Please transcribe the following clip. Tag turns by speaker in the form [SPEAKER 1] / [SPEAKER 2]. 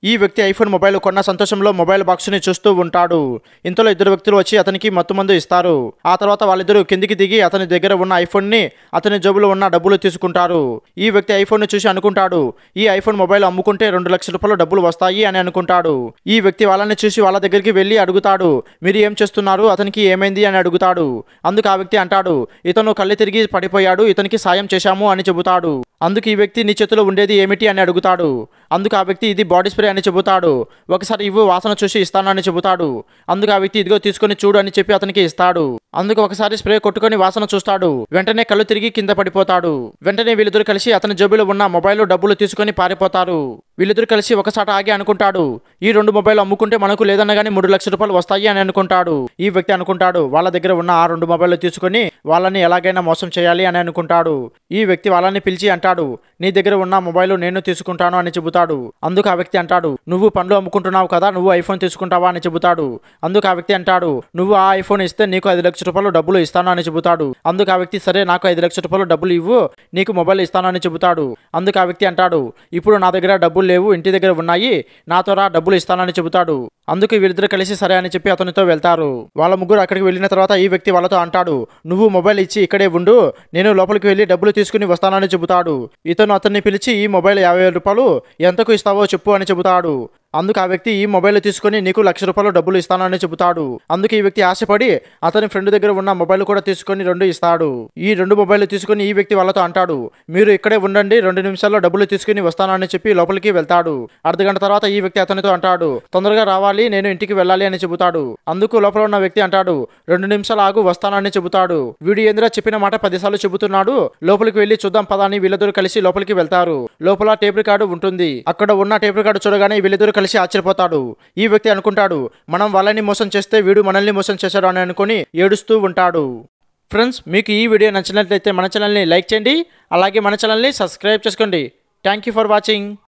[SPEAKER 1] ఈ వ్యక్తి iPhone mobile కొన్న సంతోషంలో మొబైల్ బాక్స్ని చూస్తూ ఉంటాడు. ఇంతలో ఇద్దరు వ్యక్తులు వచ్చి అతనికి మత్తుమందు ఇస్తారు. ఆ తర్వాత వాళ్ళిద్దరూ కిందికి దిగి అతని దగ్గర ఉన్న ఐఫోన్ని అతని జేబులో ఉన్న డబ్బులు తీసుకుంటారు. ఈ వ్యక్తి ఐఫోన్ చూసి అనుకుంటాడు, ఈ ఐఫోన్ మొబైల్ అమ్ముకుంటే 2 లక్షల రూపాయలు డబ్బులు వస్తాయి అని అనుకుంటాడు. ఈ వ్యక్తి వాళ్ళని చూసి వాళ్ళ దగ్గరికి వెళ్ళి అడుగుతాడు, మీరు ఏం చేస్తున్నారు, అతనికి ఏమైంది అని అడుగుతాడు. అందుకు ఆ వ్యక్తి అంటాడు, ఇతను కళ్ళు తిరిగి పడిపోయాడు, ఇతనికి సాయం చేశాము అని చెబుతాడు. అందుకు ఈ వ్యక్తి నీ చేతిలో ఉండేది ఏమిటి అని అడుగుతాడు. అందుకు ఆ వ్యక్తి ఇది బాడీ స్ప్రే అని చెబుతాడు. ఒకసారి ఇవ్వు, వాసన చూసి ఇస్తాను అని చెబుతాడు. అందుకు ఆ వ్యక్తి ఇదిగో తీసుకొని చూడు అని చెప్పి అతనికి ఇస్తాడు. అందుకు ఒకసారి స్ప్రే కొట్టుకొని వాసన చూస్తాడు. వెంటనే కళ్ళు తిరిగి కింద పడిపోతాడు. వెంటనే వీళ్ళిద్దరు కలిసి అతని జేబులో ఉన్న మొబైల్ డబ్బులు తీసుకొని పారిపోతారు. వీళ్ళిద్దరు కలిసి ఒకసారి ఆగి అనుకుంటాడు, ఈ 2 మొబైల్ అమ్ముకుంటే మనకు లేదన్నగానే 3 లక్షల రూపాయలు వస్తాయి అని అనుకుంటాడు. ఈ వ్యక్తి అనుకుంటాడు, వాళ్ళ దగ్గర ఉన్న ఆ 2 మొబైల్ తీసుకొని వాళ్ళని ఎలాగైనా మోసం చేయాలి అని అనుకుంటాడు. ఈ వ్యక్తి వాళ్ళని పిలిచి అంటాడు, నీ దగ్గర ఉన్న మొబైల్ నేను తీసుకుంటాను అని చెబుతాడు. అందుకు ఆ వ్యక్తి అంటాడు, నువ్వు పండ్లు అమ్ముకుంటున్నావు కదా, నువ్వు ఐఫోన్ తీసుకుంటావా అని చెబుతాడు. అందుకు ఆ వ్యక్తి అంటాడు, నువ్వు ఆ ఐఫోన్ ఇస్తే నీకు 5 లక్షల రూపాయలు డబ్బులు ఇస్తాను అని చెబుతాడు. అందుకు ఆ వ్యక్తి సరే, నాకు 5 లక్షల రూపాయలు డబ్బులు ఇవ్వు, నీకు మొబైల్ ఇస్తాను అని చెబుతాడు. అందుకు ఆ వ్యక్తి అంటాడు, ఇప్పుడు నా దగ్గర డబ్బులు లేవు, ఇంటి దగ్గర ఉన్నాయి, నాతో రా, డబ్బులు ఇస్తానని చెబుతాడు. అందుకు వీళ్ళిద్దరు కలిసి సరే అని చెప్పి అతనితో వెళ్తారు. వాళ్ళ ముగ్గురు అక్కడికి వెళ్ళిన తర్వాత ఈ వ్యక్తి వాళ్ళతో అంటాడు, నువ్వు మొబైల్ ఇచ్చి ఇక్కడే ఉండు, నేను లోపలికి వెళ్ళి డబ్బులు తీసుకుని వస్తానని చెబుతాడు. ఇతను అతన్ని పిలిచి ఈ మొబైల్ 50,000 రూపాయలు ఎంతకు ఇస్తావో చెప్పు అని చెబుతాడు. అందుకు ఆ వ్యక్తి ఈ మొబైల్ తీసుకుని నీకు 1 లక్ష రూపాయలు డబ్బులు ఇస్తానని చెబుతాడు. అందుకు ఈ వ్యక్తి ఆశపడి అతని ఫ్రెండ్ దగ్గర ఉన్న మొబైల్ కూడా తీసుకొని 2 ఇస్తాడు. ఈ 2 మొబైల్ తీసుకుని ఈ వ్యక్తి వాళ్ళతో అంటాడు, మీరు ఇక్కడే ఉండండి, 2 నిమిషాల్లో డబ్బులు తీసుకుని వస్తానని చెప్పి లోపలికి వెళ్తాడు. అర్ధగంట తర్వాత ఈ వ్యక్తి అతనితో అంటాడు, తొందరగా రావాలి, నేను ఇంటికి వెళ్ళాలి అని చెబుతాడు. అందుకు లోపల ఉన్న వ్యక్తి అంటాడు, 2 నిమిషాలు ఆగు, వస్తానని చెబుతాడు. వీడు ఏంద్రా చెప్పిన మాట 10 సార్లు చెబుతున్నాడు, లోపలికి వెళ్ళి చూద్దాం పదా అని వీళ్ళిద్దరు కలిసి లోపలికి వెళ్తారు. లోపల టేప్ రికార్డు ఉంటుంది. అక్కడ ఉన్న టేప్ రికార్డు చూడగానే వీళ్ళిద్దరు కలిసి ఆశ్చర్యపోతాడు. ఈ వ్యక్తి అనుకుంటాడు, మనం వాళ్ళని మోసం చేస్తే వీడు మనల్ని మోసం చేశాడు అని అనుకుని ఏడుస్తూ ఉంటాడు. ఫ్రెండ్స్, మీకు ఈ వీడియో నచ్చినట్లయితే మన ఛానల్ని లైక్ చేయండి, అలాగే మన ఛానల్ని సబ్స్క్రైబ్ చేసుకోండి. Thank you for watching.